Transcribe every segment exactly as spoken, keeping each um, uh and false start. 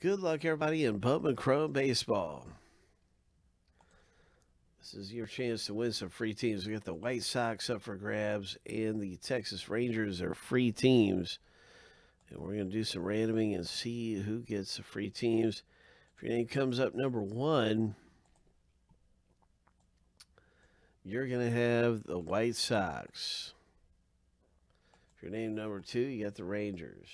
Good luck, everybody, in Bowman Chrome Baseball. This is your chance to win some free teams. We got the White Sox up for grabs, and the Texas Rangers are free teams. And we're going to do some randoming and see who gets the free teams. If your name comes up number one, you're going to have the White Sox. If your name number two, you got the Rangers.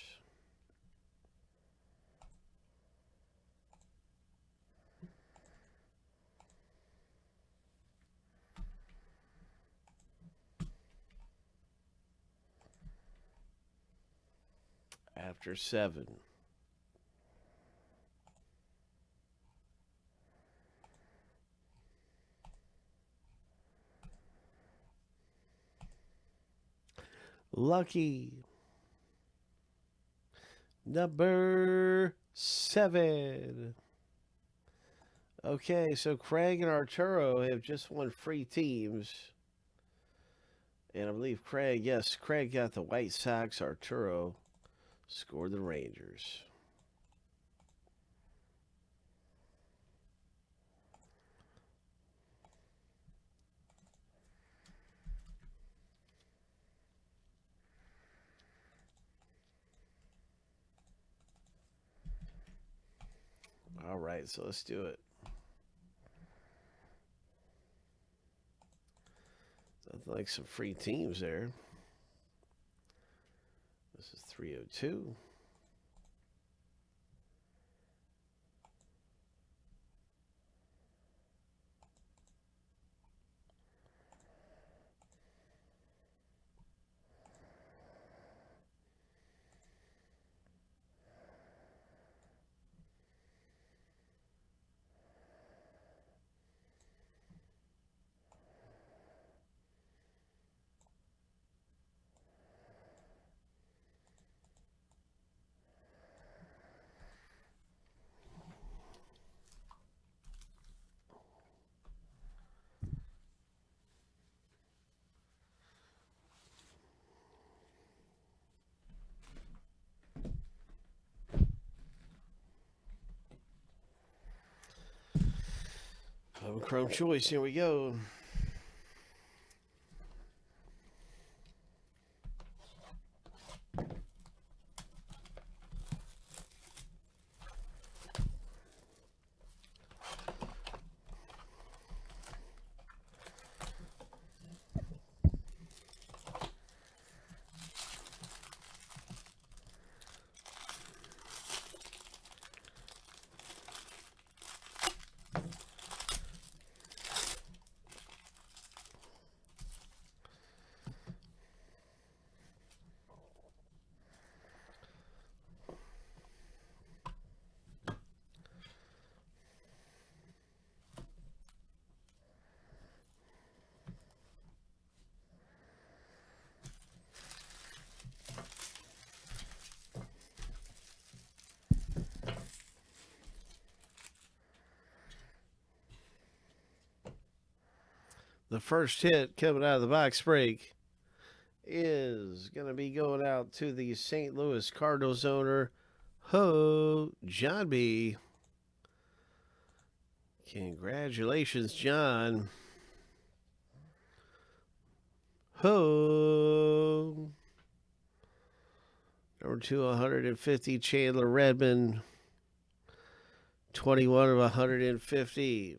After seven. Lucky. Number seven. Okay, so Craig and Arturo have just won free teams. And I believe Craig, yes, Craig got the White Sox. Arturo scored the Rangers. All right, so let's do it. Sounds like some free teams there. This is three oh two. Bowman Chrome Choice, here we go. The first hit coming out of the box break is going to be going out to the Saint Louis Cardinals owner, Ho John B. Congratulations, John. Ho. Number two, one hundred fifty, Chandler Redmond. twenty-one of one hundred fifty.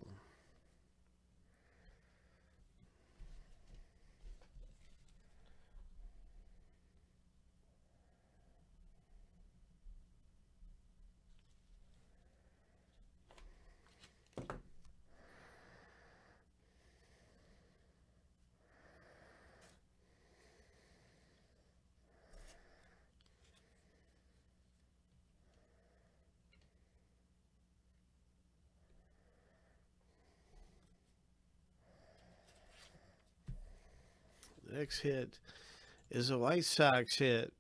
The next hit is a White Sox hit.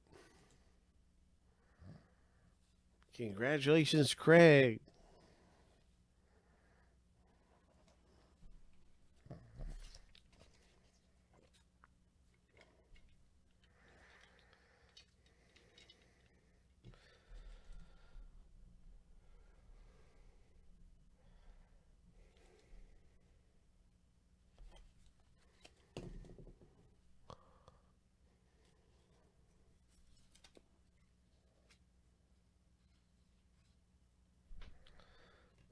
Congratulations, Craig.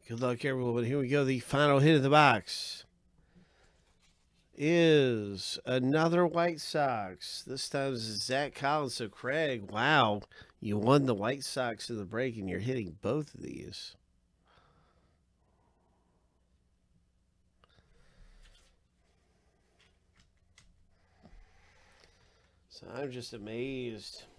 Good luck, everyone. Here we go. The final hit of the box is another White Sox. This time is Zach Collins. So, Craig, wow, you won the White Sox in the break, and you're hitting both of these. So I'm just amazed.